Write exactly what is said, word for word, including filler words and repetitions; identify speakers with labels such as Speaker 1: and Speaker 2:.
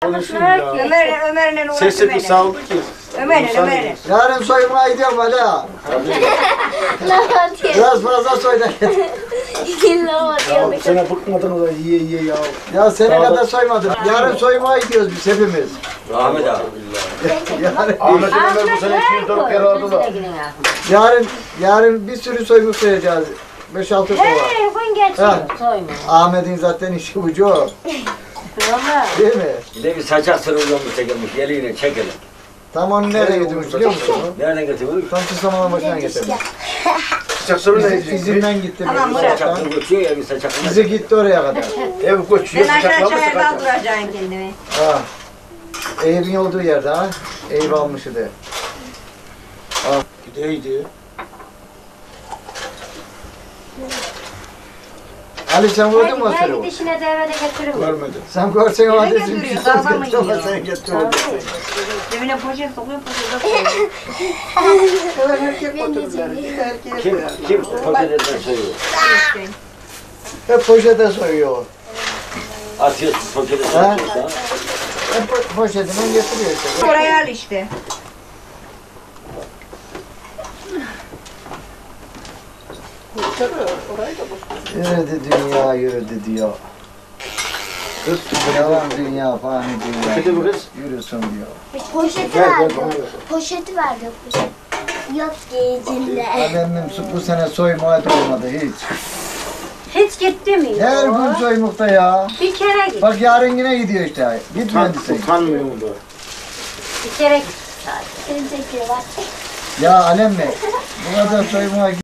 Speaker 1: konuşayım ya.
Speaker 2: Ömer, Ömer'le uğraş.
Speaker 1: Sesi kısaldı ki.
Speaker 2: Ömer'le, Ömer'le.
Speaker 3: Yarın soymaya gidiyorum hadi ha. Biraz fazla soy da git.
Speaker 1: Ya bu sene bıkmadınız da yiye yiye ya.
Speaker 3: Ya sene kadar soymadım. Yarın soymaya gidiyoruz biz hepimiz.
Speaker 4: Ahmet abi.
Speaker 3: Yarın,
Speaker 1: Ahmet Ömer bu sene iki yüz dört kere aldılar.
Speaker 3: yarın, yarın bir sürü soymuş sayacağız. beş altı kova.
Speaker 2: Hey, gün geçiyor.
Speaker 3: Ha.
Speaker 2: Soyma.
Speaker 3: Ahmet'in zaten işi ucu o.
Speaker 2: Valla.
Speaker 3: Değil mi?
Speaker 4: Bir de bir saçak sırılıyormuş çekilmiş. Eliyle çekelim.
Speaker 3: Tam onu nereye getirmiş biliyor musun?
Speaker 4: Nereden getiriyoruz?
Speaker 3: Tam çıslamaların başına getirmiş.
Speaker 1: Sıcak sorun ne
Speaker 3: İzi-
Speaker 1: diyecek?
Speaker 3: İzinden gitti.
Speaker 2: Tamam,
Speaker 3: benim
Speaker 2: bırak.
Speaker 3: zaten.
Speaker 4: Saçak geçiyor ya bir saçak.
Speaker 3: İzi gitti oraya kadar.
Speaker 1: Ev koçuyor,
Speaker 2: Ben aşağı
Speaker 1: sıcaklanmış
Speaker 2: aşağıya
Speaker 1: sıcak.
Speaker 2: kaldıracaksın kendimi.
Speaker 3: Ha. Eyüp'ün olduğu yerde ha. Eyüp almış idi.
Speaker 1: Gideydi.
Speaker 3: Ali sen vurdun mu o sürü?
Speaker 2: Her dişine devede getiririm.
Speaker 1: Görmedim.
Speaker 3: Sen görsen o
Speaker 2: Nereye
Speaker 3: adresi bir
Speaker 2: götürüyor?
Speaker 3: şey
Speaker 2: Dağda mı
Speaker 3: götürme
Speaker 2: yiyor?
Speaker 3: sen götürme.
Speaker 2: Cebine poşet sokuyor, poşete koyuyor.
Speaker 5: Evet, erkek götürdüler. İki de erkeğe
Speaker 4: Kim,
Speaker 5: koyarlar.
Speaker 4: kim poşetinden soyuyor?
Speaker 3: Hep poşete soyuyor.
Speaker 4: Atıyorsun poşeti
Speaker 3: Ha?
Speaker 4: satıyorsun ha.
Speaker 3: Hep po- poşetinden getiriyor işte.
Speaker 2: Oraya al işte.
Speaker 5: Orayı da boş.
Speaker 3: Yürüdü dünya yürüdü diyor. Kız yalan dünya fani dünya.
Speaker 1: Poşeti mi kız?
Speaker 3: Yürüsün diyor.
Speaker 6: Poşeti
Speaker 1: Gel gel
Speaker 6: verdi.
Speaker 1: bana ver.
Speaker 6: Poşeti verdi. Poşet. Yok gecinde.
Speaker 3: Efendim bu sene soymaya da olmadı hiç.
Speaker 2: Hiç gitti mi?
Speaker 3: Her gün soymukta ya.
Speaker 2: Bir kere git.
Speaker 3: Bak yarın yine gidiyor işte. Gitmedi
Speaker 1: Utan,
Speaker 3: sen.
Speaker 1: utanmıyor mu da?
Speaker 2: Bir kere git.
Speaker 6: Seni çekiyorlar.
Speaker 3: Ya Alem Bey, bu kadar soymaya